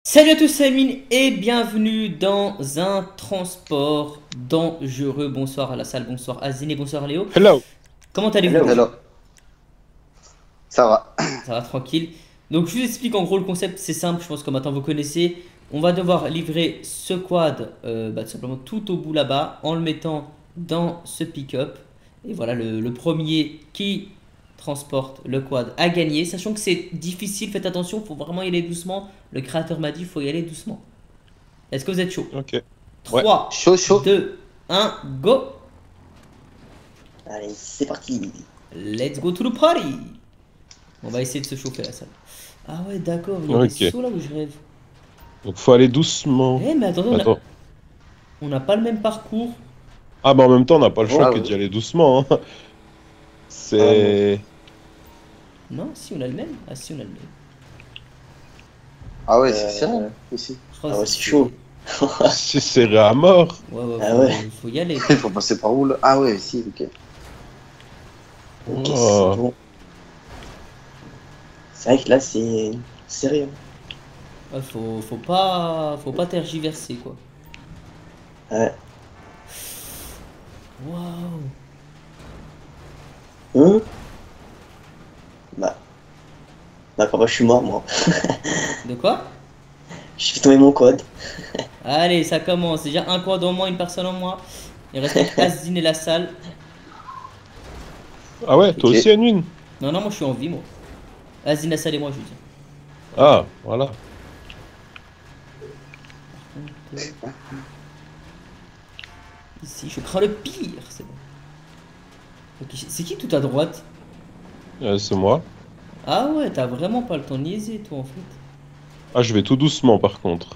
Salut à tous, c'est Amine et bienvenue dans un transport dangereux. Bonsoir à la salle, bonsoir à Zine et bonsoir à Léo. Hello. Comment allez-vous les Hello. gars? Hello. Ça va. Ça va tranquille. Donc je vous explique en gros le concept, c'est simple, je pense que maintenant vous connaissez. On va devoir livrer ce quad tout simplement tout au bout là-bas en le mettant dans ce pick-up. Et voilà, le premier qui transporte le quad a gagné. Sachant que c'est difficile, faites attention, il faut vraiment y aller doucement. Le créateur m'a dit il faut y aller doucement. Est-ce que vous êtes chaud? Ok. Ouais. 3, Chaud, chaud. 2, 1, go! Allez, c'est parti. Let's go to the party! On va essayer de se chauffer la salle. Ah ouais, d'accord, il y a Ok. des sauts là où je rêve. Donc faut aller doucement. Eh, mais attendez, Attends. on n'a pas le même parcours. Ah bah en même temps on n'a pas le choix Ah que ouais. d'y aller doucement. Hein. C'est... Non, si, on a le même. Ah, si, on a le même. Ah ouais, c'est sérieux aussi. Je crois Ah que ouais, c'est chaud. C'est serré à mort. Ouais, ouais, Ah faut, ouais. faut y aller. Il faut passer par où là? Ah ouais, si, ok. Ok, Oh. c'est bon. C'est vrai que là, c'est sérieux. Ouais, faut pas tergiverser quoi. Ouais. Waouh! Hein? Bah. Bah, papa, je suis mort, moi. De quoi? Je fais tomber mon code. Allez, ça commence. Déjà un quad en moins, une personne en moins. Il reste Asdine et la salle. Ah ouais, toi Ok. aussi Anwin. Non, non, moi je suis en vie, moi. Asdine, la salle et moi, je veux dire. Ah, voilà. Ici, je crains le pire, c'est bon. Ok, c'est qui tout à droite? C'est moi. Ah ouais, t'as vraiment pas le temps de niaiser, toi, en fait. Ah, je vais tout doucement par contre.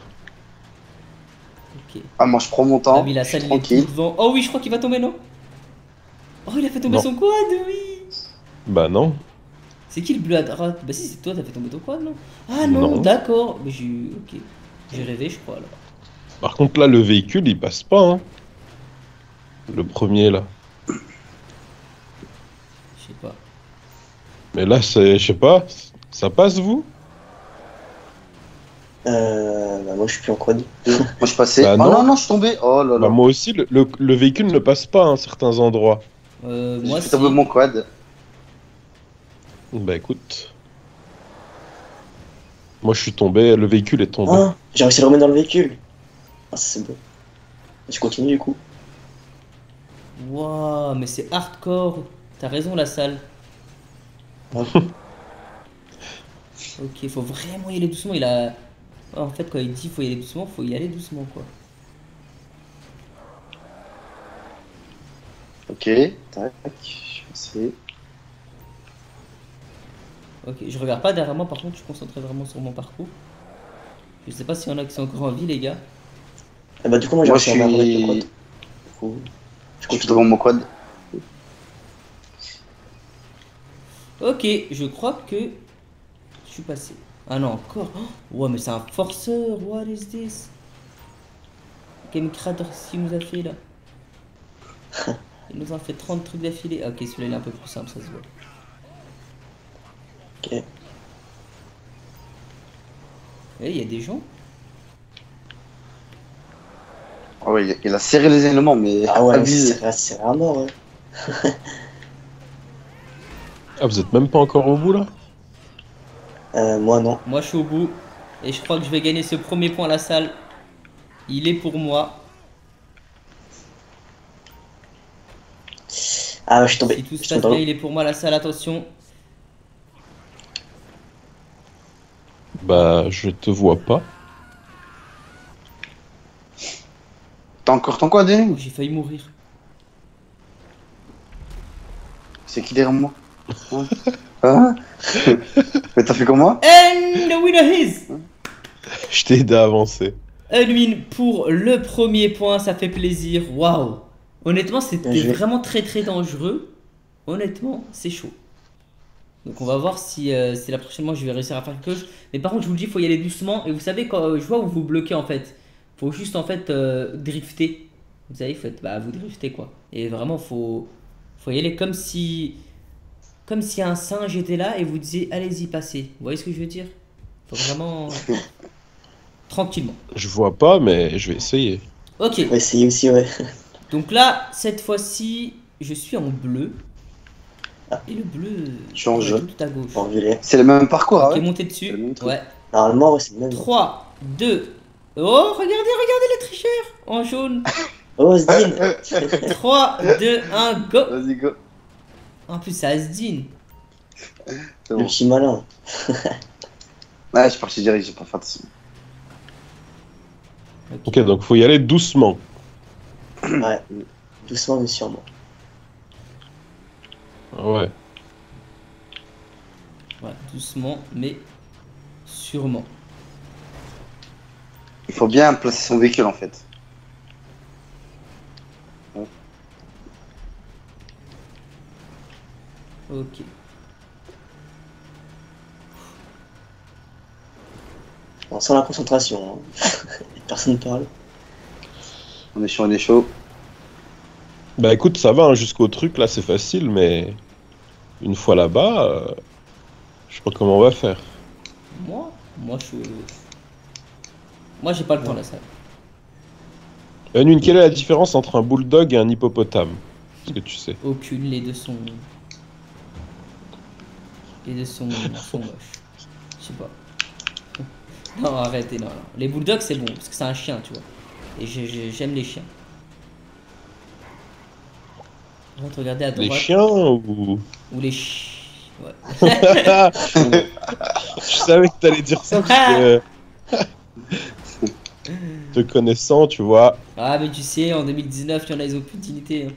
Ok. Ah, moi je prends mon Ah temps. oui, la Je suis salle, il est tout tranquille. devant. Oh oui, je crois qu'il va tomber, non? Oh, il a fait tomber Non. son quad, oui! Bah non. C'est qui le bleu à droite? Bah si, c'est toi, t'as fait tomber ton quad, non? Ah non, Non. d'accord. Mais j'ai... Ok. J'ai rêvé, je crois, alors. Par contre là, le véhicule, il passe pas, hein. Le premier là. Je sais pas. Mais là, c'est... Je sais pas. Ça passe, vous? Bah, moi, je suis plus en code. Moi je suis passé. Bah Oh non. non, non, je suis tombé. Oh là Bah là. moi aussi, le véhicule ne passe pas à certains endroits. J'ai Moi, fait si. tomber mon quad. Bah écoute. Moi je suis tombé, le véhicule est tombé. Ah, j'ai réussi à le remettre dans le véhicule. Ah, ça, c'est beau. Je continue, du coup. Waouh, mais c'est hardcore. T'as raison, la salle. Ouais. Ok, faut vraiment y aller doucement. Il a. Oh, en fait, quand il dit faut y aller doucement, faut y aller doucement, quoi. Ok, tac. Je suis passé. Ok, je regarde pas derrière moi, par contre, je suis concentré vraiment sur mon parcours. Je sais pas s'il y en a qui sont encore en vie, les gars. Ah, bah, du coup, moi, j'ai Moi je réussi à remettre le suis. code. Du coup, je Je suis continue. devant mon quad. Ok, je crois que je suis passé. Ah non, encore. Oh, ouais, mais c'est un forceur. What is this? Quel creator s'il nous a fait là? Il nous a fait 30 trucs d'affilée. Ok, celui-là il est un peu plus simple, ça se voit. Ok. Eh, il y a des gens? Ah ouais, il a serré les éléments, mais Ah ouais, abusé. c'est à mort, ouais. Ah, vous êtes même pas encore au bout là? Moi, non. Moi, je suis au bout. Et je crois que je vais gagner ce premier point à la salle. Il est pour moi. Ah, ouais, je suis tombé. Si tout Je se suis passe tombé bien, dans l'eau. il est pour moi à la salle. Attention. Bah je te vois pas. T'as encore ton quad, Oh, hein? j'ai failli mourir. C'est qui derrière moi? Hein? Hein? Mais t'as fait comme moi? And the winner is Je t'ai aidé à avancer. Edwin pour le premier point. Ça fait plaisir. Waouh. Honnêtement, c'était Bien joué. vraiment très très dangereux. Honnêtement, c'est chaud. Donc on va voir si, si la prochaine fois je vais réussir à faire quelque chose. Mais par contre, je vous le dis, il faut y aller doucement. Et vous savez, quand je vois où vous bloquez en fait, faut juste en fait drifter. Vous savez, faut être, bah, vous driftez quoi. Et vraiment, faut y aller comme si un singe était là et vous disiez, allez-y, passez. Vous voyez ce que je veux dire? Faut vraiment. tranquillement. Je vois pas, mais je vais essayer. Ok, On va essayer aussi, ouais. donc là, cette fois-ci, je suis en bleu. Ah. Et le bleu, Je suis en ouais, jaune. tout à gauche. En violet. C'est le même parcours, ah Ok, ouais? montez C'est le dessus. même truc. Ouais. Normalement, ouais, c'est le même. 3, 2. Oh, regardez, regardez les tricheurs en jaune. Oh, Zdin. 3, 2, 1, go. Vas-y, go. En plus, ça Asdin. C'est Le bon. petit malin. Ouais, je suis parti direct, j'ai pas fait attention. Ok, donc faut y aller doucement. Ouais. Doucement, mais sûrement. Ouais. Ouais, doucement, mais sûrement. Il faut bien placer son véhicule en fait. Ok. On sent la concentration. Hein. Personne parle. On est chaud, on est chaud. Bah écoute, ça va, hein, jusqu'au truc, là, c'est facile, mais une fois là-bas, je sais pas comment on va faire. Moi, j'ai pas le temps là, ça. Nune, quelle est la différence entre un bulldog et un hippopotame? Est-ce que tu sais? Aucune, les deux sont. sont moches. Je sais pas. Non, arrêtez, non. Les bulldogs, c'est bon, parce que c'est un chien, tu vois. Et j'aime les chiens. On va te regarder à Les droite. chiens ou... Ou les chi... Ouais. Je savais que t'allais dire ça parce que... Te connaissant, tu vois. Ah, mais tu sais, en 2019, il y en a, ils ont plus d'utilité.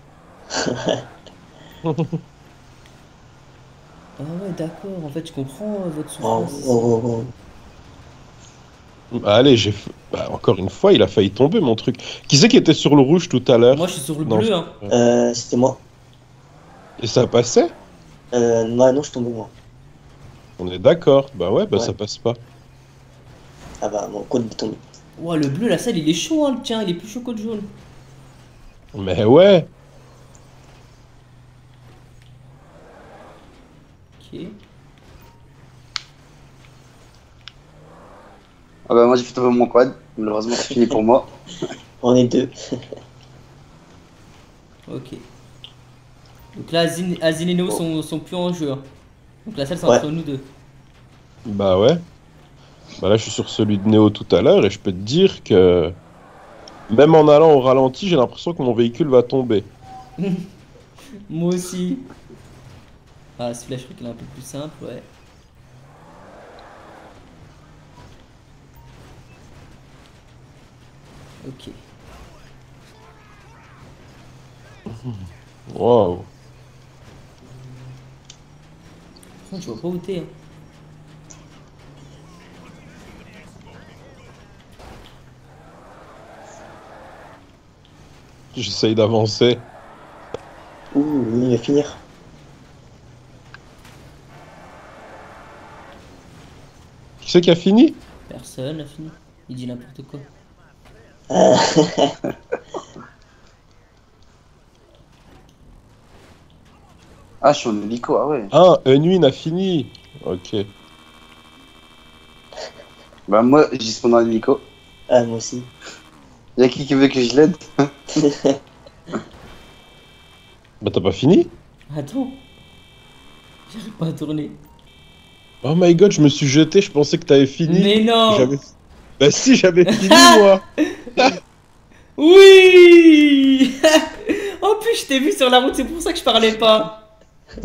Hein. Ah ouais, d'accord. En fait, je comprends votre Oh, souffrance. oh, oh, Bah, allez, bah, encore une fois, il a failli tomber, mon truc. Qui c'est qui était sur le rouge tout à l'heure? Moi, je suis sur le Non, bleu, hein. C'était moi. Et ça passait? Non, je suis tombé moi. On est d'accord. Bah ouais, bah Ouais. ça passe pas. Ah bah, mon code est tombé. Ouah, le bleu, la salle, il est chaud, hein. Tiens, il est plus chaud que le jaune. Mais ouais. Ok. Ah bah moi j'ai fait tomber mon quad. Malheureusement c'est fini pour moi. On est deux. Ok. Donc là, Azin et Neo sont plus en jeu. Hein. Donc la salle, c'est Ouais. entre nous deux. Bah ouais. Bah là, je suis sur celui de Néo tout à l'heure et je peux te dire que même en allant au ralenti, j'ai l'impression que mon véhicule va tomber. Moi aussi. Ah, celui-là, je crois qu'il est un peu plus simple, ouais. Ok. Waouh. Par contre, je vois pas où t'es. Hein. J'essaye d'avancer. Ouh, il va finir. Qui c'est qui a fini? Personne a fini. Il dit n'importe quoi. Ah je suis en hélico, ah ouais. Ah, Unwin a fini. Ok. Bah moi j'y spawn dans l'hélico. Ah, moi aussi. Y'a qui veut que je l'aide? Bah t'as pas fini? Attends. J'arrive pas à tourner. Oh my god, je me suis jeté, je pensais que t'avais fini. Mais non. J'avais... Bah si, j'avais fini moi. Oui. En plus, je t'ai vu sur la route, c'est pour ça que je parlais pas.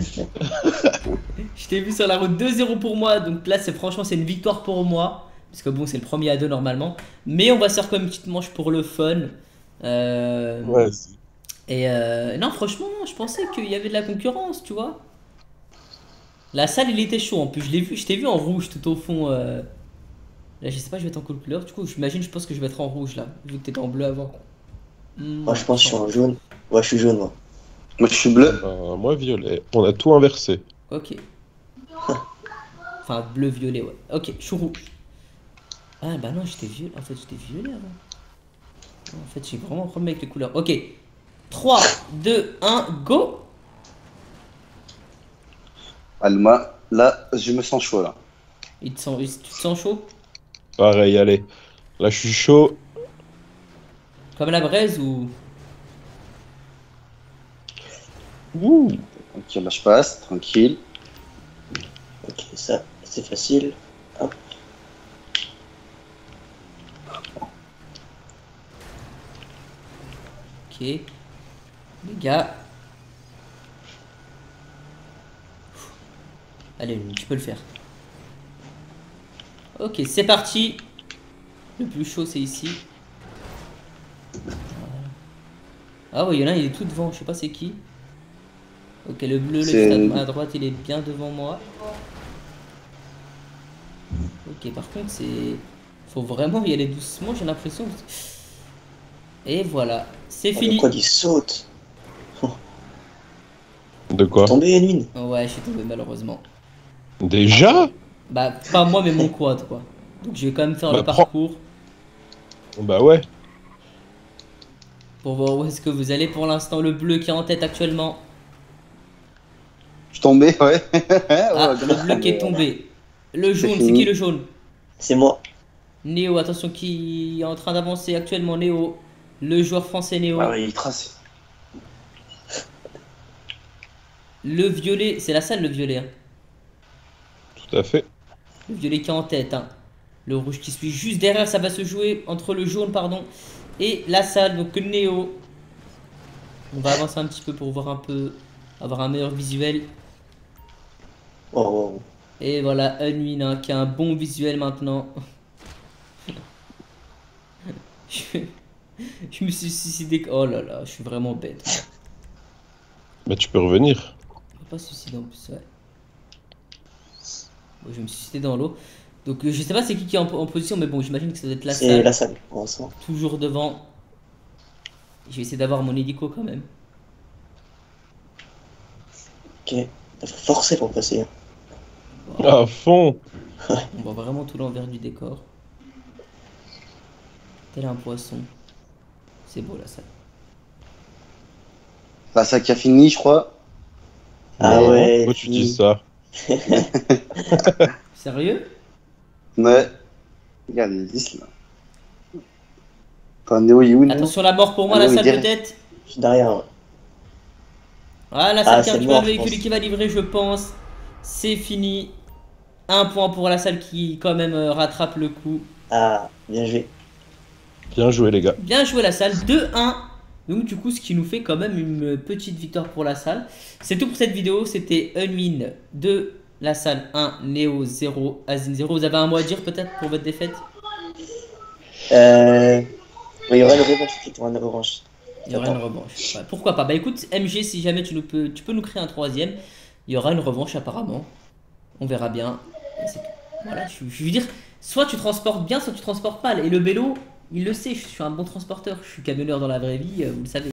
Je t'ai vu sur la route 2-0 pour moi, donc là, franchement, c'est une victoire pour moi. Parce que bon, c'est le premier à 2 normalement. Mais on va se faire comme une petite manche pour le fun. Ouais. Et non, franchement, je pensais qu'il y avait de la concurrence, tu vois. La salle, il était chaud en plus. Je t'ai vu en rouge tout au fond. Là, je sais pas, je vais être en quelle couleur. Du coup, je pense que je vais être en rouge là, vu que t'étais en bleu avant. Moi, je pense que je suis en jaune. Ouais, je suis jaune, moi. Moi je suis bleu. Bah, moi violet. On a tout inversé. Ok. Enfin, bleu, violet, ouais. Ok, je suis rouge. Ah bah non, j'étais violet. En fait, j'étais violet avant. En fait, j'ai vraiment un problème avec les couleurs. Ok. 3, 2, 1, go. Alma, là je me sens chaud là. Tu te sens chaud? Pareil, allez. Là, je suis chaud. Comme la braise ou... Ouh. Ok, là je passe, tranquille. Ok, ça, c'est facile. Hop. Ok. Les gars. Allez, tu peux le faire. Ok, c'est parti. Le plus chaud, c'est ici. Voilà. Ah ouais, il y en a un, il est tout devant. Je sais pas c'est qui. Ok, le bleu, le C'est- juste à droite, il est bien devant moi. Ok, par contre, c'est... Faut vraiment y aller doucement, j'ai l'impression. Et voilà, c'est Oh, le fini. quad il saute. De quoi? Tombé, Edwin. Ouais, je suis tombé malheureusement. Déjà? Bah, pas moi, mais mon quad, quoi. Donc, je vais quand même faire le Bah, prends. parcours Bah ouais. pour voir où est-ce que vous allez. Pour l'instant, le bleu qui est en tête actuellement. Je suis tombé, ouais. Ah, Ouais, le bleu qui est tombé. Le jaune, c'est fini. qui le jaune? C'est moi. Néo, attention, qui est en train d'avancer actuellement, Néo. Le joueur français Néo. Ah ouais, il trace. Le violet, c'est la salle le violet, hein. Tout à fait. Le violet qui est en tête, hein. Le rouge qui suit juste derrière, ça va se jouer entre le jaune, pardon, et la salle, donc Néo. On va avancer un petit peu pour voir un peu, avoir un meilleur visuel. Oh, oh, oh. Et voilà, Unwin, hein, qui a un bon visuel maintenant. je, je me suis suicidé. Oh là là, je suis vraiment bête. Bah tu peux revenir. On va pas se suicider en plus, ouais. Bon, je me suis suicidé dans l'eau. Donc je sais pas c'est qui est en position, mais bon, j'imagine que ça doit être la C'est salle. la salle, pour l'instant. Toujours devant. Je vais essayer d'avoir mon hélico quand même. Ok. Il faut forcer pour passer. À fond. On voit vraiment tout l'envers du décor. Tel un poisson. C'est beau la salle. Là, ça qui a fini, je crois. Ah Non, ouais, pourquoi tu fini. dis ça? Sérieux? Ouais. Regarde, il existe là. Attends, Néo, il est où, Néo? Attention la mort pour moi, Ah la non, il salle dirait- peut-être. Je suis derrière. Ouais. Ah, la salle Ah, qui a c'est récupéré mort, le je véhicule pense. qui va livrer, je pense. C'est fini. Un point pour la salle qui, quand même, rattrape le coup. Ah, bien joué. Bien joué les gars. Bien joué la salle. 2-1. Donc, du coup, ce qui nous fait quand même une petite victoire pour la salle. C'est tout pour cette vidéo. C'était Unwin 2, la salle 1, Néo 0, Azin 0. Vous avez un mot à dire peut-être pour votre défaite? Il y aura une revanche. Il y aura une revanche. Il y aura une revanche. Ouais, pourquoi pas? Bah écoute, MG, si jamais tu peux nous créer un troisième, il y aura une revanche apparemment. On verra bien. Et c'est tout. Voilà, je veux dire, soit tu transportes bien, soit tu transportes mal. Et le vélo, il le sait, je suis un bon transporteur. Je suis camionneur dans la vraie vie, vous le savez.